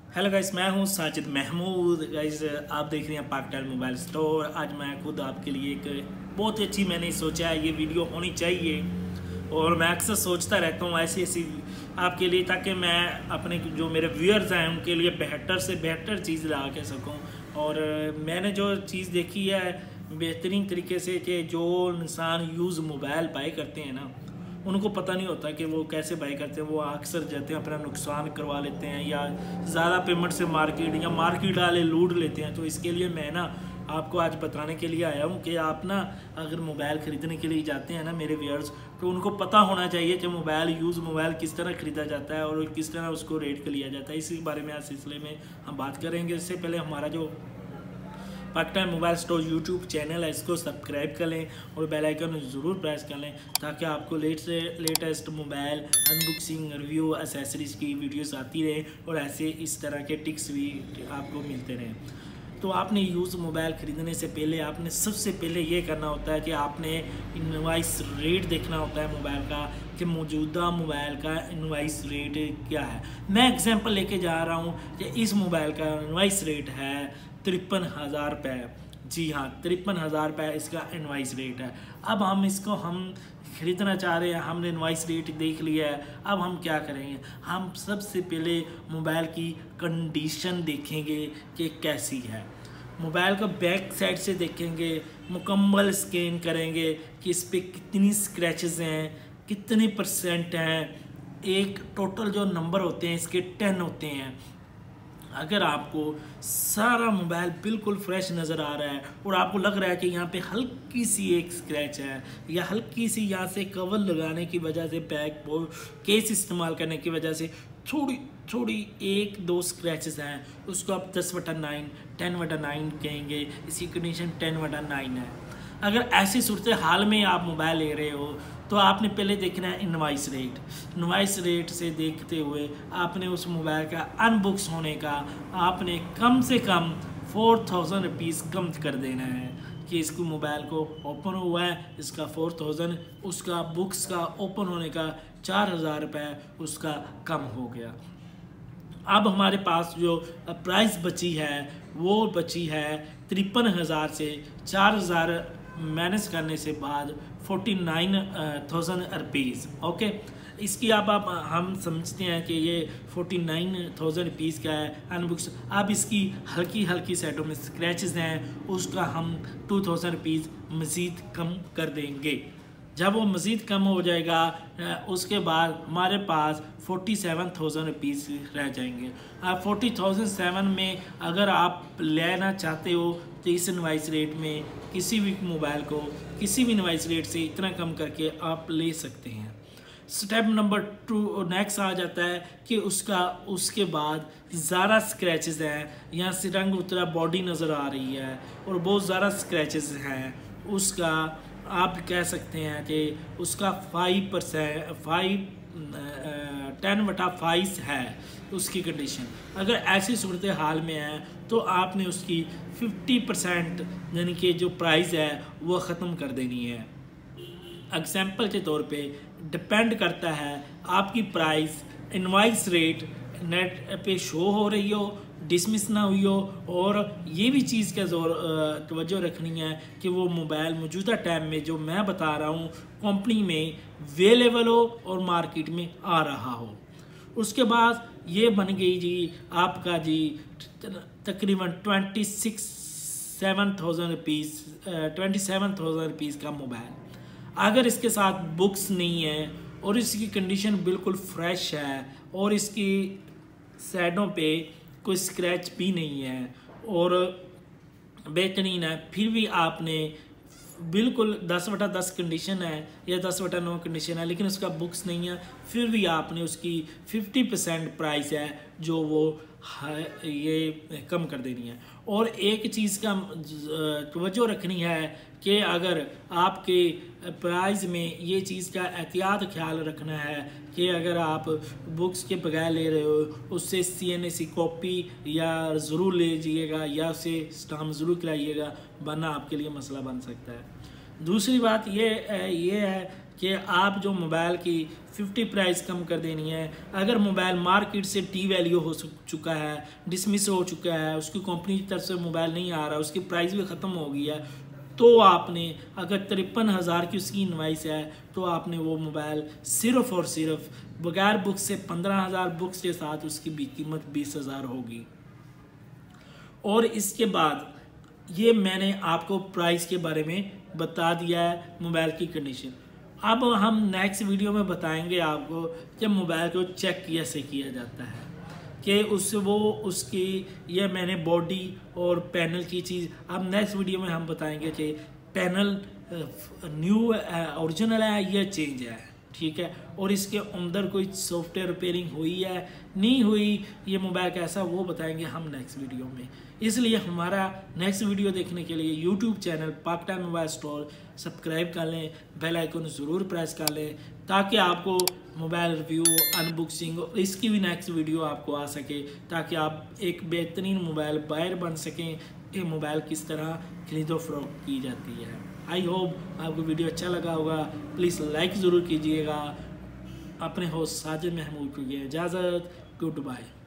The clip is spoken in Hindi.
हेलो गाइस, मैं हूं साजिद महमूद। गाइस, आप देख रहे हैं पाकिस्तान मोबाइल स्टोर। आज मैं खुद आपके लिए एक बहुत ही अच्छी मैंने सोचा है ये वीडियो होनी चाहिए, और मैं अक्सर सोचता रहता हूँ ऐसी ऐसी आपके लिए, ताकि मैं अपने जो मेरे व्यूअर्स हैं उनके लिए बेहतर से बेहतर चीज़ ला के सकूँ। और मैंने जो चीज़ देखी है बेहतरीन तरीके से, कि जो इंसान यूज़ मोबाइल बाई करते हैं ना, उनको पता नहीं होता कि वो कैसे बाई करते हैं। वो अक्सर जाते हैं अपना नुकसान करवा लेते हैं, या ज़्यादा पेमेंट से मार्केट वाले लूट लेते हैं। तो इसके लिए मैं ना आपको आज बताने के लिए आया हूँ कि आप ना अगर मोबाइल ख़रीदने के लिए जाते हैं ना मेरे व्यूअर्स, तो उनको पता होना चाहिए कि मोबाइल किस तरह ख़रीदा जाता है और किस तरह उसको रेट कर लिया जाता है। इसी बारे में आज सिलसिले में हम बात करेंगे। इससे पहले हमारा जो Pakistan mobile store YouTube channel है, इसको सब्सक्राइब कर लें और बेल आइकन ज़रूर प्रेस कर लें, ताकि आपको latest mobile unboxing, review, accessories की वीडियोस आती रहे और ऐसे इस तरह के टिप्स भी आपको मिलते रहें। तो आपने यूज़ मोबाइल ख़रीदने से पहले आपने सबसे पहले ये करना होता है कि आपने इनवाइस रेट देखना होता है मोबाइल का, कि मौजूदा मोबाइल का इनवाइस रेट क्या है। मैं एग्जांपल लेके जा रहा हूँ कि इस मोबाइल का इनवाइस रेट है 53,000 रुपये। जी हाँ, 53,000 रुपये इसका इनवाइस रेट है। अब हम ख़रीदना चाह रहे हैं, हमने इनवाइस रेट देख लिया है। अब हम क्या करेंगे, हम सबसे पहले मोबाइल की कंडीशन देखेंगे कि कैसी है। मोबाइल को बैक साइड से देखेंगे, मुकम्मल स्कैन करेंगे कि इस पर कितनी स्क्रैचेस हैं, कितने % हैं। एक टोटल जो नंबर होते हैं इसके 10 होते हैं। अगर आपको सारा मोबाइल बिल्कुल फ्रेश नज़र आ रहा है और आपको लग रहा है कि यहाँ पे हल्की सी एक स्क्रैच है, या हल्की सी यहाँ से कवर लगाने की वजह से, बैक केस इस्तेमाल करने की वजह से थोड़ी थोड़ी 1-2 स्क्रैचेस हैं, उसको आप 10/9 10/9 कहेंगे। इसकी कंडीशन 10/9 है। अगर ऐसी सूरत हाल में आप मोबाइल ले रहे हो तो आपने पहले देखना है इनवाइस रेट से देखते हुए आपने उस मोबाइल का अनबॉक्स होने का आपने कम से कम 4,000 रुपीज़ कम कर देना है, कि इसको मोबाइल को ओपन हुआ है इसका 4,000, उसका बुक्स का ओपन होने का 4,000 रुपये उसका कम हो गया। अब हमारे पास जो प्राइस बची है वो बची है 53,000 से 4,000 माइनस करने से बाद 49,000 रुपीज़। ओके, इसकी अब आप हम समझते हैं कि ये 49,000 रुपीज़ का है अनबुक्स। अब इसकी हल्की हल्की साइडों में स्क्रैचेस हैं, उसका हम 2,000 रुपीज़ मज़ीद कम कर देंगे। जब वो मज़ीद कम हो जाएगा उसके बाद हमारे पास 47,000 रुपीज़ रह जाएंगे। अब 40,007 में अगर आप लेना चाहते हो तो इस इनवाइस रेट में किसी भी मोबाइल को किसी भी इनवाइस रेट से इतना कम करके आप ले सकते हैं। स्टेप नंबर 2 नेक्स्ट आ जाता है कि उसके बाद ज़्यादा स्क्रैचेस हैं, यहाँ से रंग उतरा बॉडी नज़र आ रही है और बहुत ज़्यादा स्क्रैचेस हैं, उसका आप कह सकते हैं कि उसका 10/5 है उसकी कंडीशन। अगर ऐसी सूरत हाल में है तो आपने उसकी 50% यानी कि जो प्राइस है वो ख़त्म कर देनी है। एग्जाम्पल के तौर पे डिपेंड करता है आपकी प्राइस इनवाइस रेट नेट पे शो हो रही हो, डिसमिस ना हुई हो, और ये भी चीज़ का तवज्जो रखनी है कि वो मोबाइल मौजूदा टाइम में जो मैं बता रहा हूँ कंपनी में अवेलेबल हो और मार्केट में आ रहा हो। उसके बाद ये बन गई जी आपका जी तकरीबन 27,000 रुपीज़ का मोबाइल। अगर इसके साथ बुक्स नहीं है और इसकी कंडीशन बिल्कुल फ्रेश है और इसकी साइडों पे कोई स्क्रैच भी नहीं है और बेहतरीन है, फिर भी आपने बिल्कुल 10/10 कंडीशन है या 10/9 कंडीशन है, लेकिन उसका बुक्स नहीं है, फिर भी आपने उसकी 50% प्राइस है जो वो ये कम कर देनी है। और एक चीज़ का तवज्जो रखनी है कि अगर आपके प्राइस में ये चीज़ का एहतियात ख्याल रखना है कि अगर आप बुक्स के बगैर ले रहे हो उससे CNC कॉपी या ज़रूर ले लीजिएगा या उसे स्टाम्प ज़रूर कराइएगा, वरना आपके लिए मसला बन सकता है। दूसरी बात ये है कि आप जो मोबाइल की 50 प्राइस कम कर देनी है। अगर मोबाइल मार्केट से टी वैल्यू हो चुका है, डिसमिस हो चुका है, उसकी कंपनी की तरफ से मोबाइल नहीं आ रहा, उसकी प्राइस भी ख़त्म हो गई है, तो आपने अगर 53,000 की उसकी इनवाइस है तो आपने वो मोबाइल सिर्फ़ और सिर्फ बगैर बुक्स से 15,000, बुक्स के साथ उसकी भी कीमत 20,000 होगी। और इसके बाद ये मैंने आपको प्राइस के बारे में बता दिया है, मोबाइल की कंडीशन। अब हम नेक्स्ट वीडियो में बताएंगे आपको कि मोबाइल को चेक कैसे किया जाता है, कि उसकी ये मैंने बॉडी और पैनल की चीज़ अब नेक्स्ट वीडियो में हम बताएंगे कि पैनल न्यू ओरिजिनल है या चेंज है, ठीक है, और इसके अंदर कोई सॉफ्टवेयर रिपेयरिंग हुई है नहीं हुई, ये मोबाइल कैसा, वो बताएंगे हम नेक्स्ट वीडियो में। इसलिए हमारा नेक्स्ट वीडियो देखने के लिए YouTube channel park time mobile store subscribe कर लें, बेल आइकन ज़रूर प्रेस कर लें, ताकि आपको मोबाइल रिव्यू, अनबॉक्सिंग और इसकी भी नेक्स्ट वीडियो आपको आ सके, ताकि आप एक बेहतरीन मोबाइल बायर बन सकें। ये मोबाइल किस तरह खरीदो फरोख्त की जाती है। आई होप आपको वीडियो अच्छा लगा होगा। प्लीज़ लाइक ज़रूर कीजिएगा। अपने होस्ट साजिद महमूद को इजाज़त। Good bye.